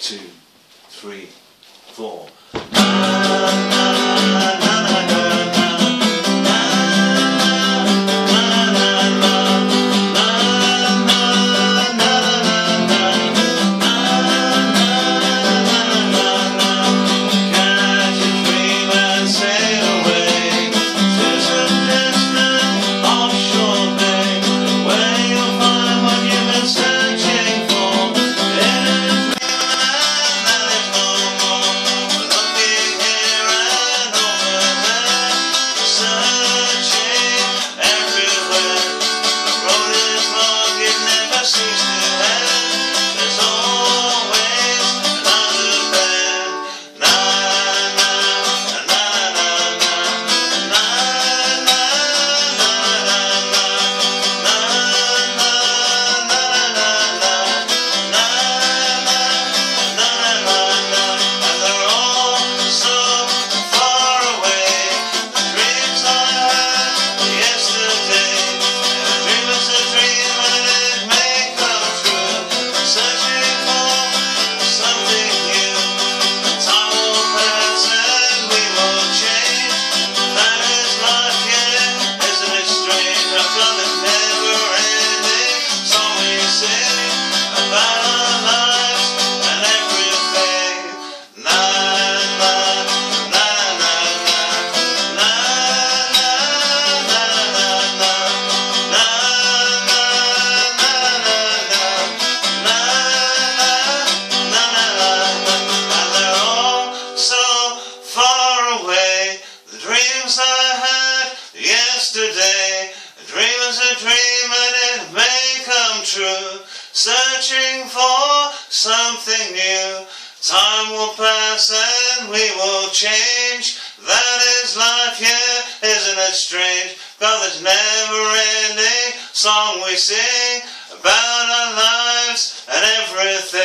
2, 3, 4. Yesterday, a dream is a dream and it may come true. Searching for something new. Time will pass and we will change. That is life, yeah, isn't it strange? God, there's never ending song we sing about our lives and everything.